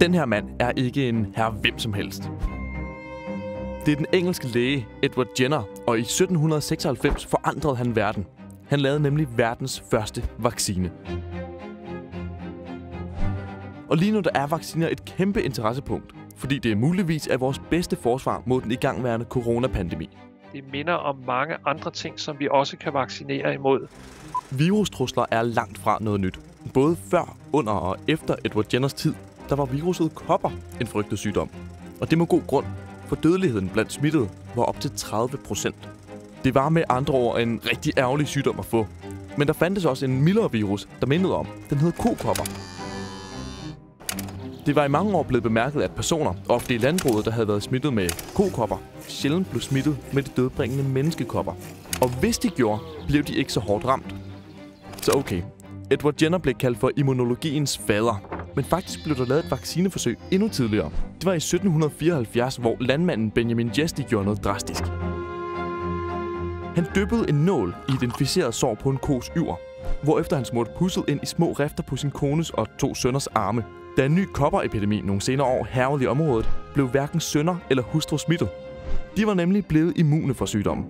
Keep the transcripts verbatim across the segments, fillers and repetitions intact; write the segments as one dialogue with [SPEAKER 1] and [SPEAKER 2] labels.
[SPEAKER 1] Den her mand er ikke en herre hvem som helst. Det er den engelske læge Edward Jenner, og i sytten seksoghalvfems forandrede han verden. Han lavede nemlig verdens første vaccine. Og lige nu der er vacciner et kæmpe interessepunkt, fordi det er muligvis er vores bedste forsvar mod den igangværende coronapandemi.
[SPEAKER 2] Det minder om mange andre ting, som vi også kan vaccinere imod.
[SPEAKER 1] Virustrusler er langt fra noget nyt. Både før, under og efter Edward Jenners tid, der var viruset kopper en frygtet sygdom. Og det med god grund, for dødeligheden blandt smittede var op til tredive procent. Det var med andre ord en rigtig ærgerlig sygdom at få. Men der fandtes også en mildere virus, der mindede om. Den hed kokopper. Det var i mange år blevet bemærket, at personer, ofte i landbruget, der havde været smittet med kokopper, sjældent blev smittet med de dødbringende menneskekopper. Og hvis de gjorde, blev de ikke så hårdt ramt. Så okay, Edward Jenner blev kaldt for immunologiens fader. Men faktisk blev der lavet et vaccineforsøg endnu tidligere. Det var i sytten fireoghalvfjerds, hvor landmanden Benjamin Jesty gjorde noget drastisk. Han dyppede en nål i et inficeret sår på en kos yver, hvorefter han smurte pusset ind i små rifter på sin kones og to sønners arme. Da en ny kopperepidemi nogle senere år hærgede i området, blev hverken sønner eller hustru smittet. De var nemlig blevet immune for sygdommen.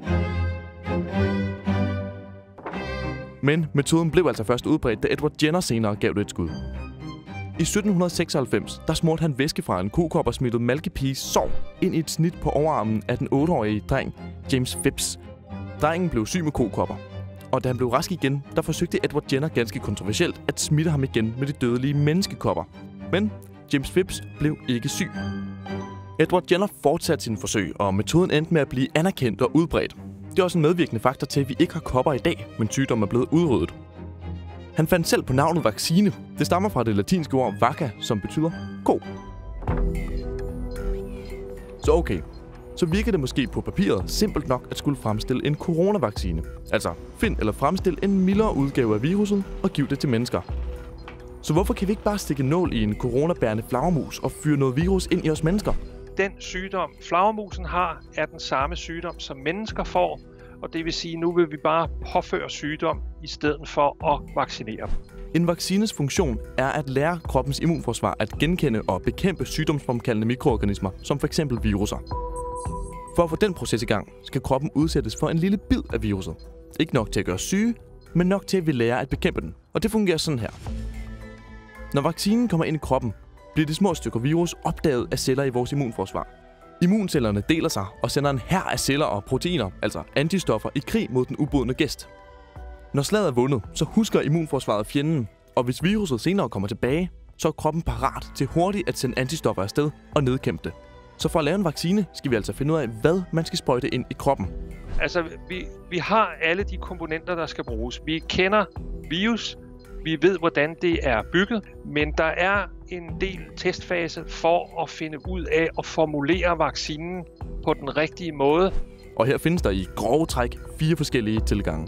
[SPEAKER 1] Men metoden blev altså først udbredt, da Edward Jenner senere gav det et skud. I sytten seksoghalvfems der smurte han væske fra en kokoppersmittet malkepiges sår ind i et snit på overarmen af den otteårige dreng James Phipps. Drengen blev syg med kokopper, og da han blev rask igen, der forsøgte Edward Jenner ganske kontroversielt at smitte ham igen med de dødelige menneskekopper. Men James Phipps blev ikke syg. Edward Jenner fortsatte sine forsøg, og metoden endte med at blive anerkendt og udbredt. Det er også en medvirkende faktor til, at vi ikke har kopper i dag, men sygdommen er blevet udryddet. Han fandt selv på navnet vaccine. Det stammer fra det latinske ord vacca, som betyder ko. Så okay, så virker det måske på papiret simpelt nok at skulle fremstille en coronavaccine. Altså, find eller fremstil en mildere udgave af viruset og giv det til mennesker. Så hvorfor kan vi ikke bare stikke nål i en coronabærende flagermus og fyre noget virus ind i os mennesker?
[SPEAKER 2] Den sygdom, flagermusen har, er den samme sygdom, som mennesker får. Og det vil sige, at nu vil vi bare påføre sygdom i stedet for at vaccinere dem.
[SPEAKER 1] En vaccines funktion er at lære kroppens immunforsvar at genkende og bekæmpe sygdomsfremkaldende mikroorganismer, som f.eks. viruser. For at få den proces i gang, skal kroppen udsættes for en lille bid af viruset. Ikke nok til at gøre syge, men nok til at vi lærer at bekæmpe den. Og det fungerer sådan her. Når vaccinen kommer ind i kroppen, bliver de små stykker virus opdaget af celler i vores immunforsvar. Immuncellerne deler sig og sender en hær af celler og proteiner, altså antistoffer, i krig mod den ubudne gæst. Når slaget er vundet, så husker immunforsvaret fjenden, og hvis viruset senere kommer tilbage, så er kroppen parat til hurtigt at sende antistoffer afsted og nedkæmpe det. Så for at lave en vaccine, skal vi altså finde ud af, hvad man skal sprøjte ind i kroppen.
[SPEAKER 2] Altså, vi, vi har alle de komponenter, der skal bruges. Vi kender virus, vi ved, hvordan det er bygget, men der er en del testfase for at finde ud af at formulere vaccinen på den rigtige måde.
[SPEAKER 1] Og her findes der i grove træk fire forskellige tilgange.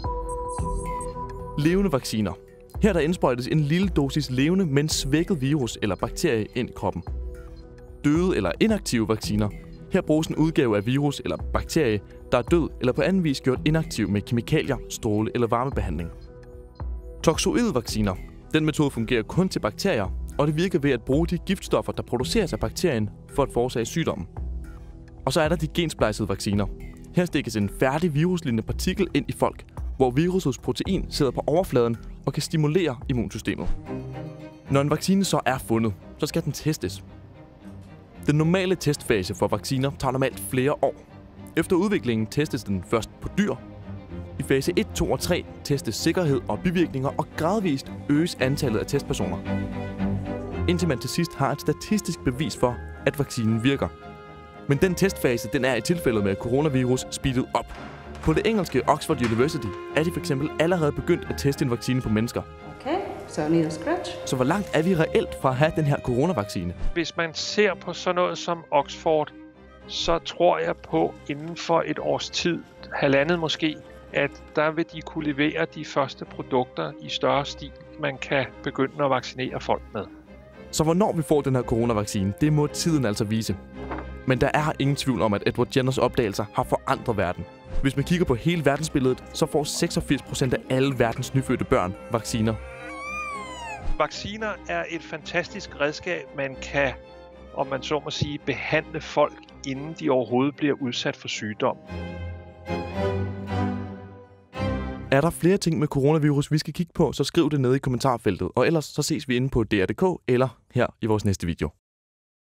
[SPEAKER 1] Levende vacciner. Her der indsprøjtes en lille dosis levende, men svækket virus eller bakterie ind i kroppen. Døde eller inaktive vacciner. Her bruges en udgave af virus eller bakterie, der er død eller på anden vis gjort inaktiv med kemikalier, stråle eller varmebehandling. Toxoide vacciner. Den metode fungerer kun til bakterier, og det virker ved at bruge de giftstoffer, der produceres af bakterien, for at forårsage sygdommen. Og så er der de gensplejsede vacciner. Her stikkes en færdig viruslignende partikel ind i folk, hvor virusets protein sidder på overfladen og kan stimulere immunsystemet. Når en vaccine så er fundet, så skal den testes. Den normale testfase for vacciner tager normalt flere år. Efter udviklingen testes den først på dyr. I fase et, to og tre testes sikkerhed og bivirkninger, og gradvist øges antallet af testpersoner. Indtil man til sidst har et statistisk bevis for, at vaccinen virker. Men den testfase den er i tilfældet med coronavirus speedet op. På det engelske Oxford University er de f.eks. allerede begyndt at teste en vaccine på mennesker.
[SPEAKER 3] Okay, so need a scratch.
[SPEAKER 1] Så hvor langt er vi reelt fra at have den her coronavaccine?
[SPEAKER 2] Hvis man ser på sådan noget som Oxford, så tror jeg på inden for et års tid, halvandet måske, at der vil de kunne levere de første produkter i større stil, man kan begynde at vaccinere folk med.
[SPEAKER 1] Så hvornår vi får den her coronavaccine, det må tiden altså vise. Men der er ingen tvivl om, at Edward Jenners opdagelser har forandret verden. Hvis man kigger på hele verdensbilledet, så får seksogfirs procent af alle verdens nyfødte børn vacciner.
[SPEAKER 2] Vacciner er et fantastisk redskab, man kan, om man så må sige, behandle folk, inden de overhovedet bliver udsat for sygdom.
[SPEAKER 1] Er der flere ting med coronavirus, vi skal kigge på, så skriv det ned i kommentarfeltet. Og ellers så ses vi inde på D R punktum D K eller her i vores næste video.